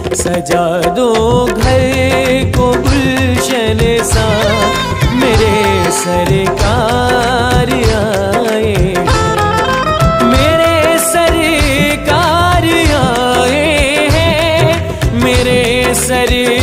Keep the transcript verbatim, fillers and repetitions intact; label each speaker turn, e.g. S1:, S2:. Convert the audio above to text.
S1: सजा दो घर को गुलशन सा, मेरे सरकार आए हैं, मेरे सरकार आए हैं, मेरे सर